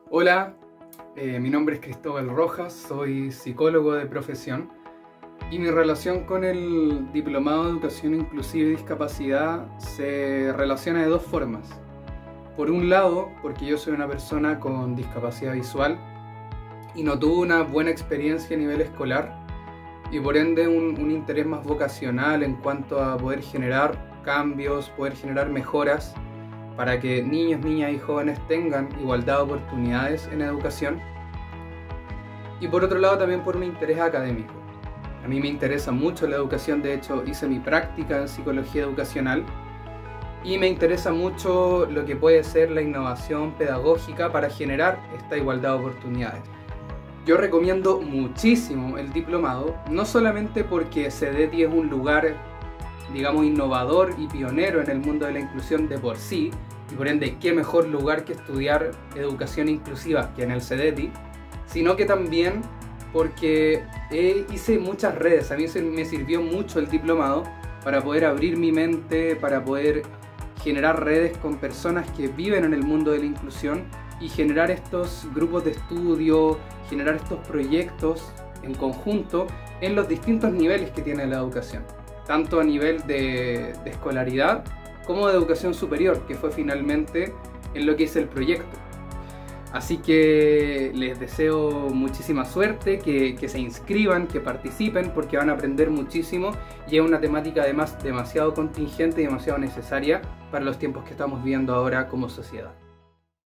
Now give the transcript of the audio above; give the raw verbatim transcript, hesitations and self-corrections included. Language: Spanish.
Hola, eh, mi nombre es Cristóbal Rojas, soy psicólogo de profesión y mi relación con el Diplomado de Educación Inclusiva y Discapacidad se relaciona de dos formas. Por un lado, porque yo soy una persona con discapacidad visual y no tuve una buena experiencia a nivel escolar y por ende un, un interés más vocacional en cuanto a poder generar cambios, poder generar mejoras para que niños, niñas y jóvenes tengan igualdad de oportunidades en educación. Y por otro lado también por un interés académico. A mí me interesa mucho la educación, de hecho hice mi práctica en psicología educacional y me interesa mucho lo que puede ser la innovación pedagógica para generar esta igualdad de oportunidades. Yo recomiendo muchísimo el diplomado, no solamente porque CEDETI es un lugar, digamos, innovador y pionero en el mundo de la inclusión de por sí, y por ende, qué mejor lugar que estudiar educación inclusiva que en el CEDETI, sino que también porque eh, hice muchas redes. A mí me sirvió mucho el diplomado para poder abrir mi mente, para poder generar redes con personas que viven en el mundo de la inclusión y generar estos grupos de estudio, generar estos proyectos en conjunto en los distintos niveles que tiene la educación, tanto a nivel de, de escolaridad como de educación superior, que fue finalmente en lo que es el proyecto. Así que les deseo muchísima suerte, que, que se inscriban, que participen, porque van a aprender muchísimo y es una temática además demasiado contingente y demasiado necesaria para los tiempos que estamos viviendo ahora como sociedad.